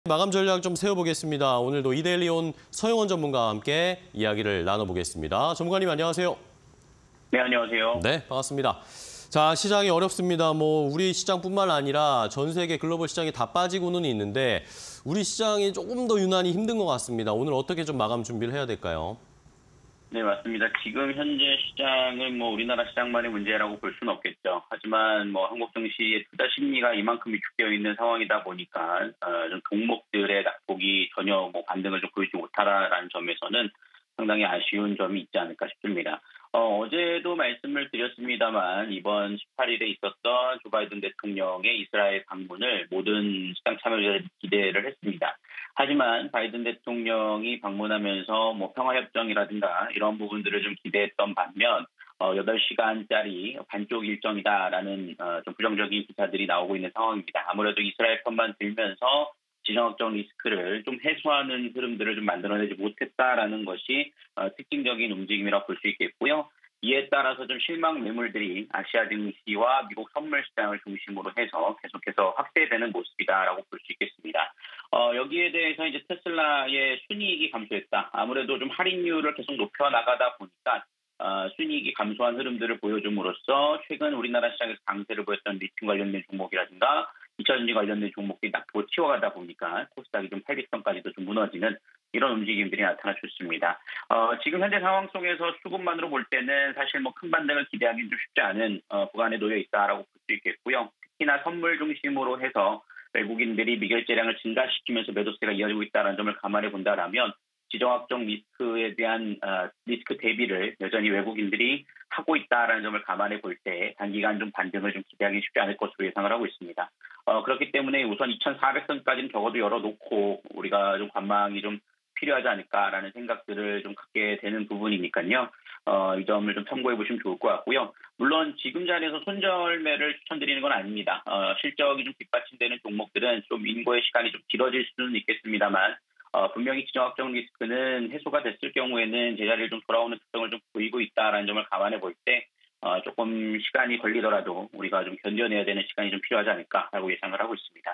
마감 전략 좀 세워보겠습니다. 오늘도 이데일리온 서영원 전문가와 함께 이야기를 나눠보겠습니다. 전문가님 안녕하세요. 네, 안녕하세요. 네, 반갑습니다. 자, 시장이 어렵습니다. 우리 시장뿐만 아니라 전 세계 글로벌 시장이 다 빠지고는 있는데 우리 시장이 조금 더 유난히 힘든 것 같습니다. 오늘 어떻게 좀 마감 준비를 해야 될까요? 네, 맞습니다. 지금 현재 시장은 우리나라 시장만의 문제라고 볼 수는 없겠죠. 하지만 한국 증시의 투자 심리가 이만큼 위축되어 있는 상황이다 보니까 좀 종목들의 낙폭이 전혀 반등을 좀 보이지 못하라는 점에서는 상당히 아쉬운 점이 있지 않을까 싶습니다. 어제도 말씀을 드렸습니다만 이번 18일에 있었던 조 바이든 대통령의 이스라엘 방문을 모든 시장 참여자들이 기대를 했습니다. 하지만 바이든 대통령이 방문하면서 평화협정이라든가 이런 부분들을 좀 기대했던 반면 8시간짜리 반쪽 일정이다라는 좀 부정적인 기사들이 나오고 있는 상황입니다. 아무래도 이스라엘 편만 들면서 지정학적 리스크를 좀 해소하는 흐름들을 좀 만들어내지 못했다라는 것이 특징적인 움직임이라고 볼 수 있겠고요. 이에 따라서 좀 실망 매물들이 아시아 증시와 미국 선물 시장을 중심으로 해서 계속해서 확대되는 모습이다라고 볼 수 있겠습니다. 여기에 대해서 이제 테슬라의 순이익이 감소했다. 아무래도 좀 할인율을 계속 높여 나가다 보니까 순이익이 감소한 흐름들을 보여줌으로써 최근 우리나라 시장에서 강세를 보였던 리튬 관련된 종목이라든가 2차전지 관련된 종목들이 낙폭을 튀어가다 보니까 코스닥이 좀 800선까지도 좀 무너지는 이런 움직임들이 나타났습니다. 지금 현재 상황 속에서 수급만으로 볼 때는 사실 큰 반등을 기대하기는 좀 쉽지 않은 구간에 놓여 있다라고 볼 수 있겠고요. 특히나 선물 중심으로 해서 외국인들이 미결제량을 증가시키면서 매도세가 이어지고 있다는 점을 감안해 본다라면 지정학적 리스크에 대한 리스크 대비를 여전히 외국인들이 하고 있다는 점을 감안해 볼 때 단기간 좀 반등을 좀 기대하기 쉽지 않을 것으로 예상을 하고 있습니다. 그렇기 때문에 우선 2,400선까지는 적어도 열어놓고 우리가 좀 관망이 좀 필요하지 않을까라는 생각들을 좀 갖게 되는 부분이니까요. 이 점을 좀 참고해 보시면 좋을 것 같고요. 물론 지금 자리에서 손절매를 추천드리는 건 아닙니다. 실적이 좀 뒷받침되는 종목들은 좀 인고의 시간이 좀 길어질 수는 있겠습니다만 분명히 지정학적 리스크는 해소가 됐을 경우에는 제자리를 좀 돌아오는 특성을 좀 보이고 있다라는 점을 감안해 볼 때 조금 시간이 걸리더라도 우리가 좀 견뎌내야 되는 시간이 좀 필요하지 않을까라고 예상을 하고 있습니다.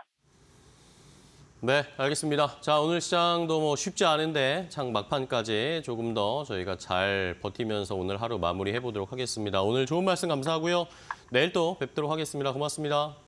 네, 알겠습니다. 자, 오늘 시장도 쉽지 않은데 장 막판까지 조금 더 저희가 잘 버티면서 오늘 하루 마무리해 보도록 하겠습니다. 오늘 좋은 말씀 감사하고요. 내일 또 뵙도록 하겠습니다. 고맙습니다.